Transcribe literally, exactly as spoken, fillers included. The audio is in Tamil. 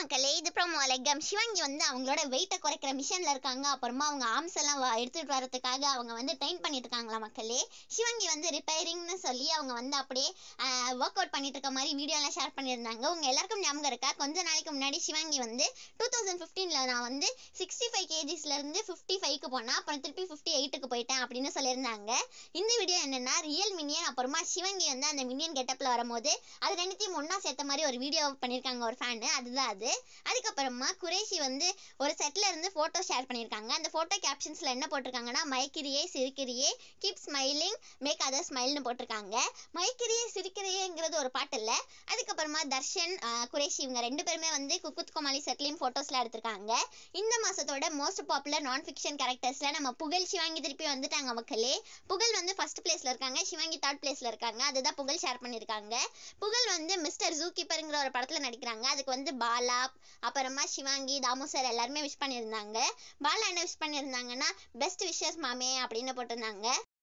மக்களே, இது ப்ரோமோ லெக்கம். சிவாங்கி வந்து அவங்களோட வெயிட்டை குறைக்கிற மிஷன்ல இருக்காங்க. அப்புறமா அவங்க ஆர்ம்ஸ் எல்லாம் வ- எடுத்துட்டு வரதுக்காக அவங்க வந்து ட்ரெயின் பண்ணிட்டு இருக்காங்களா மக்களே. சிவாங்கி வந்து ரிப்பேரிங்னு சொல்லி அவங்க வந்து அப்படியே ஒர்க் அவுட் பண்ணிட்டு இருக்க மாதிரி வீடியோ எல்லாம் ஷேர் பண்ணியிருந்தாங்க. உங்க எல்லாருக்கும் ஞாபகம் இருக்கா? கொஞ்ச நாளைக்கு முன்னாடி சிவாங்கி வந்து டூ தௌசண்ட் ஃபிஃப்டீன்ல நான் வந்து சிக்ஸ்டி ஃபைவ் கேஜிஸ்ல இருந்து ஃபிஃப்டி ஃபைவ்க்கு போனா அப்புறம் திருப்பி ஃபிஃப்டி எயிட்டுக்கு போயிட்டேன் அப்படின்னு சொல்லியிருந்தாங்க. இந்த வீடியோ என்னன்னா ரியல் மினியன் அப்புறமா சிவாங்கி வந்து அந்த மினியன் கெட்டப்ல வரும்போது அது ரெண்டுத்தையும் ஒண்ணா சேர்த்த மாதிரி ஒரு வீடியோ பண்ணியிருக்காங்க ஒரு ஃபேனு. அதுதான் அது. அதுக்கப்புறமா குரேஷி வந்து ஒரு செட்ல இருந்து போட்டோ ஷேர் பண்ணியிருக்காங்க. அந்த போட்டோ கேப்ஷன்ஸ்ல என்ன போட்டிருக்காங்கன்னா, மயக்கிரியே சிரிக்கிறியே கீப் ஸ்மைலிங் மேக் அதர் ஸ்மைல்னு போட்டிருக்காங்க. மயக்கிரியே சிரிக்கிறியேங்கிறது ஒரு பாட்டு இல்ல. அதுக்கப்புறமா தர்ஷன் ஆஹ் குரேஷி இவங்க ரெண்டு பேருமே வந்து குக்குத் கோமாளி செட்லையும் போட்டோஸ்ல எடுத்திருக்காங்க. இந்த மாசத்தோட மோஸ்ட் பாப்புலர் நான் ஃபிக்ஷன் கேரக்டர்ஸ்ல நம்ம புகழ் சிவாங்கி திருப்பி வந்துட்டாங்க மக்களே. புகழ் வந்து ஃபர்ஸ்ட் பிளேஸ்ல இருக்காங்க, சிவாங்கி தேர்ட் பிளேஸ்ல இருக்காங்க. அதுதான் புகழ் ஷேர் பண்ணியிருக்காங்க. புகழ் வந்து மிஸ்டர் ஜூ கீப்பருங்கிற ஒரு படத்துல நடிக்கிறாங்க. அதுக்கு வந்து பாலா அப்புறமா சிவாங்கி தாமு சார் எல்லாருமே விஷ் பண்ணியிருந்தாங்க. பாலா என்ன விஷ் பண்ணியிருந்தாங்கன்னா, பெஸ்ட் விஷஸ் மாமே அப்படின்னு போட்டிருந்தாங்க.